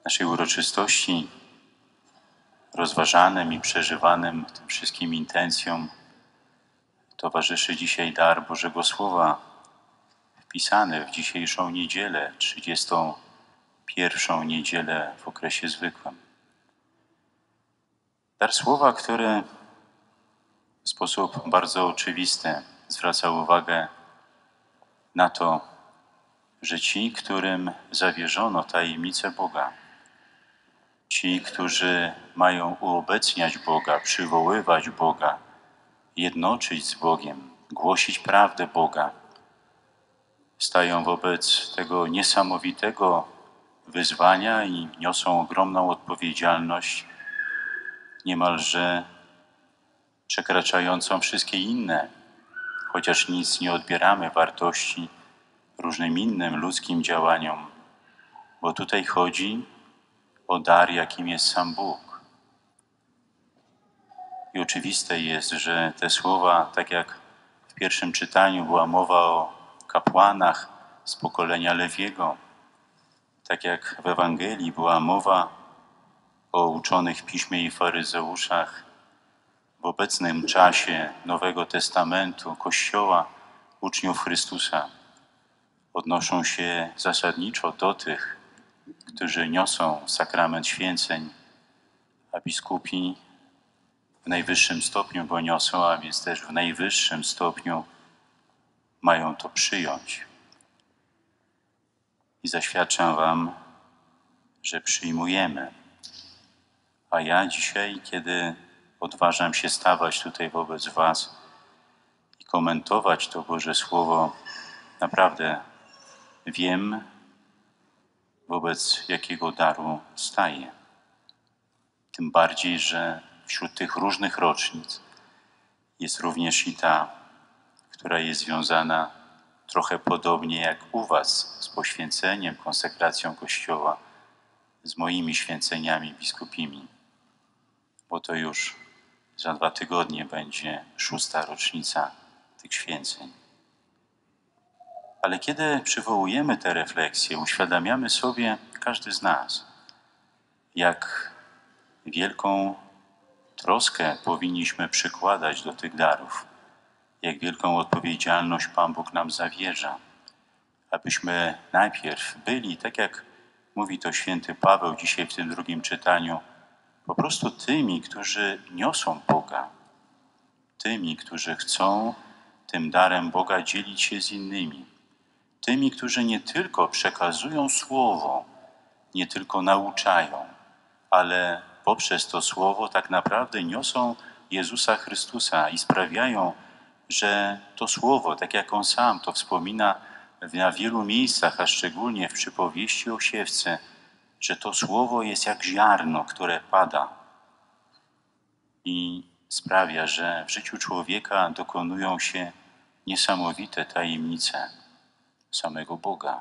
naszej uroczystości, rozważanym i przeżywanym tym wszystkim intencjom, towarzyszy dzisiaj dar Bożego Słowa, wpisany w dzisiejszą niedzielę, 31. niedzielę w okresie zwykłym. Dar Słowa, który w sposób bardzo oczywisty zwraca uwagę na to, że ci, którym zawierzono tajemnicę Boga, ci, którzy mają uobecniać Boga, przywoływać Boga, jednoczyć z Bogiem, głosić prawdę Boga, stają wobec tego niesamowitego wyzwania i niosą ogromną odpowiedzialność, niemalże przekraczającą wszystkie inne, chociaż nic nie odbieramy wartości różnym innym ludzkim działaniom, bo tutaj chodzi o dar, jakim jest sam Bóg. I oczywiste jest, że te słowa, tak jak w pierwszym czytaniu była mowa o kapłanach z pokolenia Lewiego, tak jak w Ewangelii była mowa o uczonych w Piśmie i faryzeuszach, w obecnym czasie Nowego Testamentu, Kościoła, uczniów Chrystusa, odnoszą się zasadniczo do tych, którzy niosą sakrament święceń, a biskupi w najwyższym stopniu go niosą, a więc też w najwyższym stopniu mają to przyjąć. I zaświadczam wam, że przyjmujemy. A ja dzisiaj, kiedy odważam się stawać tutaj wobec was i komentować to Boże Słowo, naprawdę wiem, wobec jakiego daru staję. Tym bardziej, że wśród tych różnych rocznic jest również i ta, która jest związana trochę podobnie jak u was z poświęceniem, konsekracją Kościoła, z moimi święceniami biskupimi, bo to już za 2 tygodnie będzie 6. rocznica tych święceń. Ale kiedy przywołujemy te refleksje, uświadamiamy sobie, każdy z nas, jak wielką troskę powinniśmy przykładać do tych darów, jak wielką odpowiedzialność Pan Bóg nam zawierza, abyśmy najpierw byli, tak jak mówi to święty Paweł dzisiaj w tym drugim czytaniu, po prostu tymi, którzy niosą Boga, tymi, którzy chcą tym darem Boga dzielić się z innymi, tymi, którzy nie tylko przekazują Słowo, nie tylko nauczają, ale poprzez to Słowo tak naprawdę niosą Jezusa Chrystusa i sprawiają, że to Słowo, tak jak On sam to wspomina na wielu miejscach, a szczególnie w przypowieści o siewce, że to Słowo jest jak ziarno, które pada i sprawia, że w życiu człowieka dokonują się niesamowite tajemnice samego Boga.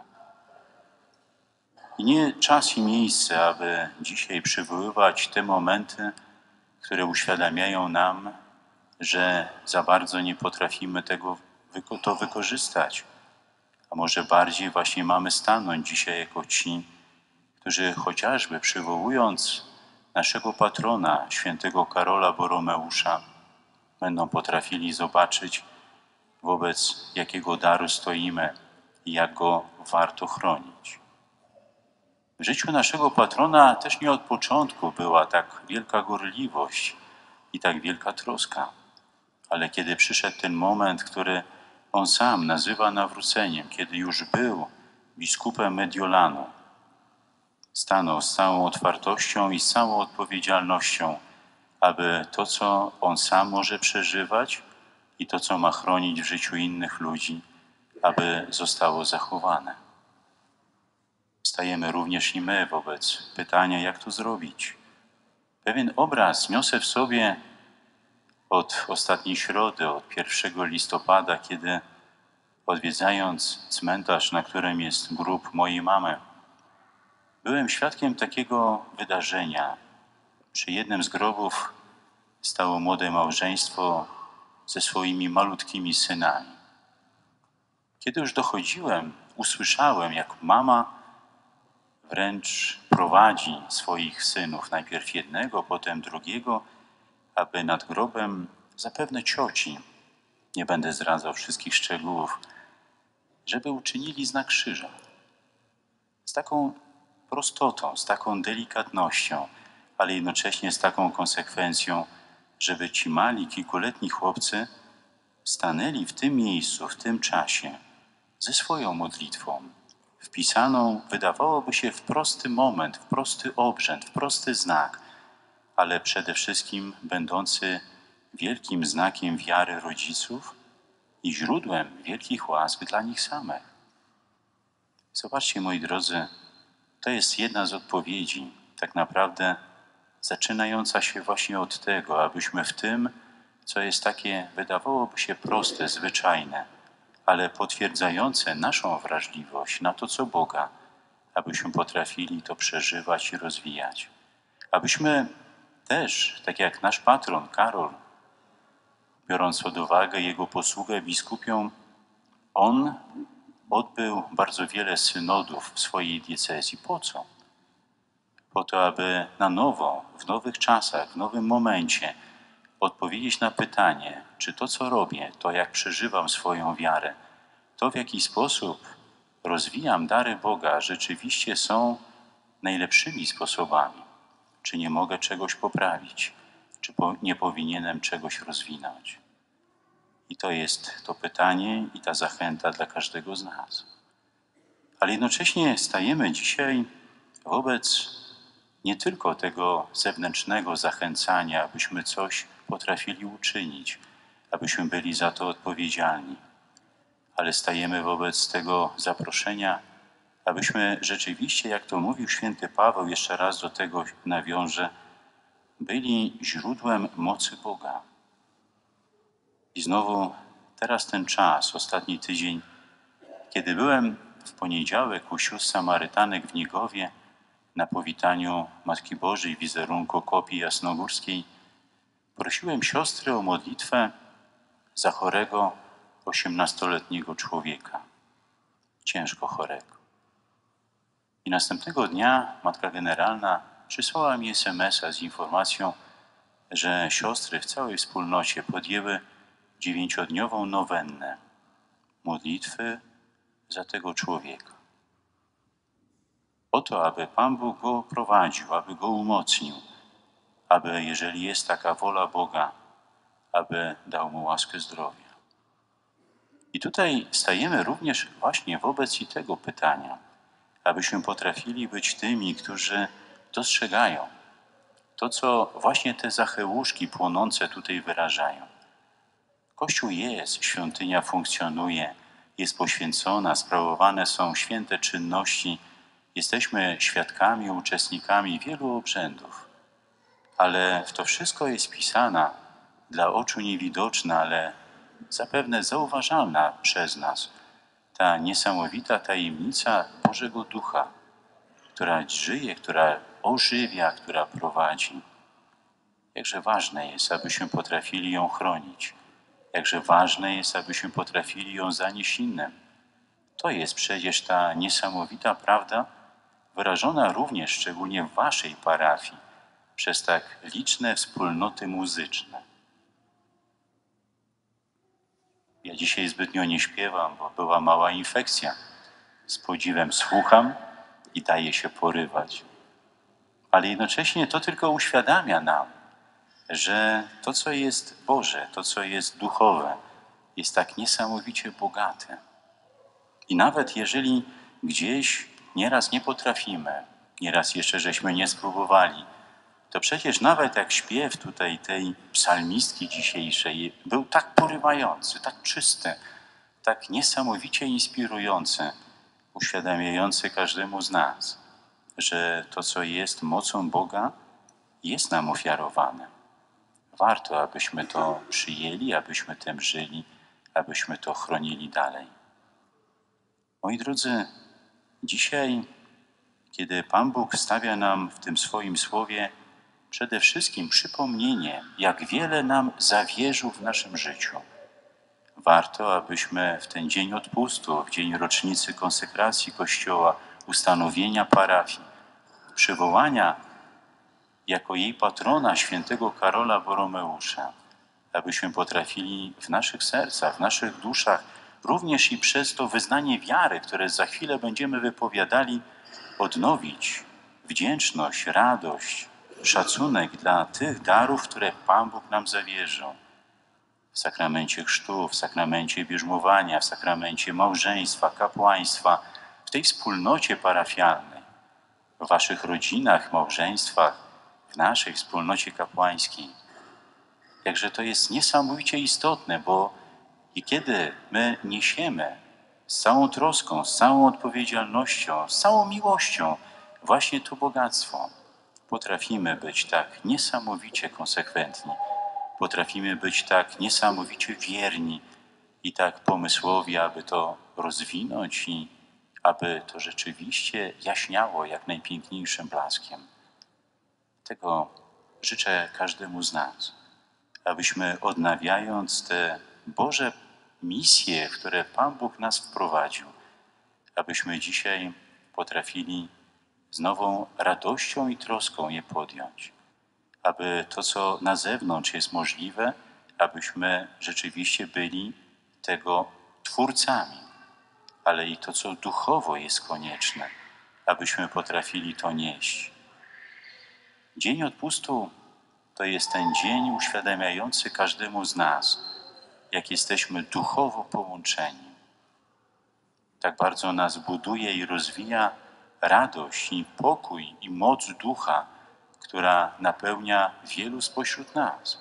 I nie czas i miejsce, aby dzisiaj przywoływać te momenty, które uświadamiają nam, że za bardzo nie potrafimy to wykorzystać. A może bardziej właśnie mamy stanąć dzisiaj jako ci, którzy chociażby przywołując naszego patrona, świętego Karola Boromeusza, będą potrafili zobaczyć, wobec jakiego daru stoimy i jak go warto chronić. W życiu naszego patrona też nie od początku była tak wielka gorliwość i tak wielka troska, ale kiedy przyszedł ten moment, który on sam nazywa nawróceniem, kiedy już był biskupem Mediolanu, stanął z całą otwartością i z całą odpowiedzialnością, aby to, co on sam może przeżywać i to, co ma chronić w życiu innych ludzi, aby zostało zachowane. Stajemy również i my wobec pytania, jak to zrobić. Pewien obraz niosę w sobie od ostatniej środy, od 1 listopada, kiedy odwiedzając cmentarz, na którym jest grób mojej mamy, byłem świadkiem takiego wydarzenia. Przy jednym z grobów stało młode małżeństwo ze swoimi malutkimi synami. Kiedy już dochodziłem, usłyszałem, jak mama wręcz prowadzi swoich synów, najpierw jednego, potem drugiego, aby nad grobem zapewne cioci, nie będę zdradzał wszystkich szczegółów, żeby uczynili znak krzyża. Z taką prostotą, z taką delikatnością, ale jednocześnie z taką konsekwencją, żeby ci mali, kilkuletni chłopcy stanęli w tym miejscu, w tym czasie, ze swoją modlitwą, wpisaną, wydawałoby się, w prosty moment, w prosty obrzęd, w prosty znak, ale przede wszystkim będący wielkim znakiem wiary rodziców i źródłem wielkich łask dla nich samych. Zobaczcie, moi drodzy, to jest jedna z odpowiedzi, tak naprawdę zaczynająca się właśnie od tego, abyśmy w tym, co jest takie, wydawałoby się proste, zwyczajne, ale potwierdzające naszą wrażliwość na to, co Boga, abyśmy potrafili to przeżywać i rozwijać. Abyśmy też, tak jak nasz patron Karol, biorąc pod uwagę jego posługę biskupią, on odbył bardzo wiele synodów w swojej diecezji. Po co? Po to, aby na nowo, w nowych czasach, w nowym momencie odpowiedzieć na pytanie, czy to, co robię, to jak przeżywam swoją wiarę, to w jaki sposób rozwijam dary Boga, rzeczywiście są najlepszymi sposobami. Czy nie mogę czegoś poprawić? Czy nie powinienem czegoś rozwinąć? I to jest to pytanie i ta zachęta dla każdego z nas. Ale jednocześnie stajemy dzisiaj wobec nie tylko tego zewnętrznego zachęcania, abyśmy coś potrafili uczynić, abyśmy byli za to odpowiedzialni, ale stajemy wobec tego zaproszenia, abyśmy rzeczywiście, jak to mówił święty Paweł, jeszcze raz do tego nawiążę, byli źródłem mocy Boga. I znowu teraz ten czas, ostatni tydzień, kiedy byłem w poniedziałek u sióstr Samarytanek w Niegowie na powitaniu Matki Bożej wizerunku kopii jasnogórskiej, prosiłem siostry o modlitwę za chorego 18-letniego człowieka, ciężko chorego. I następnego dnia matka generalna przysłała mi SMS-a z informacją, że siostry w całej wspólnocie podjęły 9-dniową nowennę modlitwy za tego człowieka. O to, aby Pan Bóg go prowadził, aby go umocnił, aby, jeżeli jest taka wola Boga, aby dał mu łaskę zdrowia. I tutaj stajemy również właśnie wobec i tego pytania, abyśmy potrafili być tymi, którzy dostrzegają to, co właśnie te zacheuszki płonące tutaj wyrażają. Kościół jest, świątynia funkcjonuje, jest poświęcona, sprawowane są święte czynności, jesteśmy świadkami, uczestnikami wielu obrzędów. Ale w to wszystko jest pisana dla oczu niewidoczna, ale zapewne zauważalna przez nas ta niesamowita tajemnica Bożego Ducha, która żyje, która ożywia, która prowadzi. Jakże ważne jest, abyśmy potrafili ją chronić. Jakże ważne jest, abyśmy potrafili ją zanieść innym. To jest przecież ta niesamowita prawda, wyrażona również szczególnie w waszej parafii, przez tak liczne wspólnoty muzyczne. Ja dzisiaj zbytnio nie śpiewam, bo była mała infekcja. Z podziwem słucham i daje się porywać. Ale jednocześnie to tylko uświadamia nam, że to, co jest Boże, to, co jest duchowe, jest tak niesamowicie bogate. I nawet jeżeli gdzieś nieraz nie potrafimy, nieraz jeszcze żeśmy nie spróbowali, to przecież nawet jak śpiew tutaj tej psalmistki dzisiejszej był tak porywający, tak czysty, tak niesamowicie inspirujący, uświadamiający każdemu z nas, że to, co jest mocą Boga, jest nam ofiarowane. Warto, abyśmy to przyjęli, abyśmy tym żyli, abyśmy to chronili dalej. Moi drodzy, dzisiaj, kiedy Pan Bóg stawia nam w tym swoim słowie przede wszystkim przypomnienie, jak wiele nam zawierzył w naszym życiu, warto, abyśmy w ten dzień odpustu, w dzień rocznicy konsekracji Kościoła ustanowienia parafii, przywołania jako jej patrona świętego Karola Boromeusza, abyśmy potrafili w naszych sercach, w naszych duszach, również i przez to wyznanie wiary, które za chwilę będziemy wypowiadali, odnowić wdzięczność, radość, szacunek dla tych darów, które Pan Bóg nam zawierzył. W sakramencie chrztu, w sakramencie bierzmowania, w sakramencie małżeństwa, kapłaństwa, w tej wspólnocie parafialnej, w waszych rodzinach, małżeństwach, w naszej wspólnocie kapłańskiej. Jakże to jest niesamowicie istotne, bo i kiedy my niesiemy z całą troską, z całą odpowiedzialnością, z całą miłością właśnie to bogactwo, potrafimy być tak niesamowicie konsekwentni, potrafimy być tak niesamowicie wierni i tak pomysłowi, aby to rozwinąć i aby to rzeczywiście jaśniało jak najpiękniejszym blaskiem. Tego życzę każdemu z nas, abyśmy odnawiając te Boże misje, w które Pan Bóg nas wprowadził, abyśmy dzisiaj potrafili z nową radością i troską je podjąć. Aby to, co na zewnątrz jest możliwe, abyśmy rzeczywiście byli tego twórcami, ale i to, co duchowo jest konieczne, abyśmy potrafili to nieść. Dzień odpustu to jest ten dzień uświadamiający każdemu z nas, jak jesteśmy duchowo połączeni. Tak bardzo nas buduje i rozwija radość i pokój i moc ducha, która napełnia wielu spośród nas.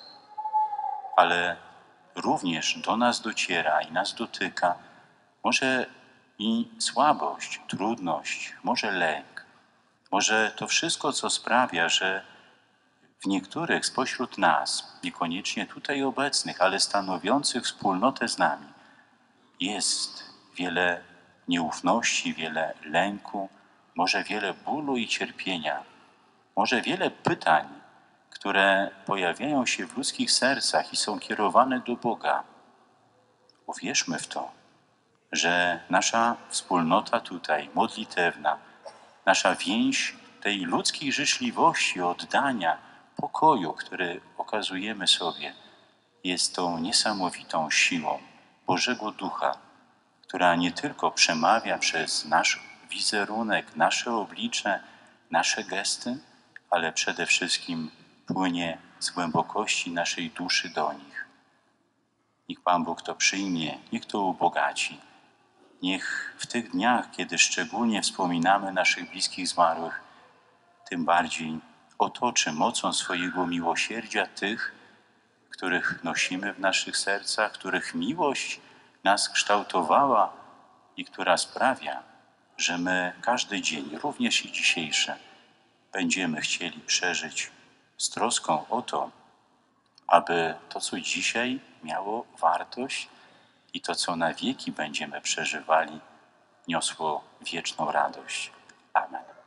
Ale również do nas dociera i nas dotyka może i słabość, trudność, może lęk, może to wszystko, co sprawia, że w niektórych spośród nas, niekoniecznie tutaj obecnych, ale stanowiących wspólnotę z nami, jest wiele nieufności, wiele lęku, może wiele bólu i cierpienia, może wiele pytań, które pojawiają się w ludzkich sercach i są kierowane do Boga. Uwierzmy w to, że nasza wspólnota tutaj, modlitewna, nasza więź tej ludzkiej życzliwości, oddania, pokoju, który okazujemy sobie, jest tą niesamowitą siłą Bożego Ducha, która nie tylko przemawia przez nasz wizerunek, nasze oblicze, nasze gesty, ale przede wszystkim płynie z głębokości naszej duszy do nich. Niech Pan Bóg to przyjmie, niech to ubogaci. Niech w tych dniach, kiedy szczególnie wspominamy naszych bliskich zmarłych, tym bardziej otoczy mocą swojego miłosierdzia tych, których nosimy w naszych sercach, których miłość nas kształtowała i która sprawia, że my każdy dzień, również i dzisiejszy, będziemy chcieli przeżyć z troską o to, aby to, co dzisiaj miało wartość i to, co na wieki będziemy przeżywali, niosło wieczną radość. Amen.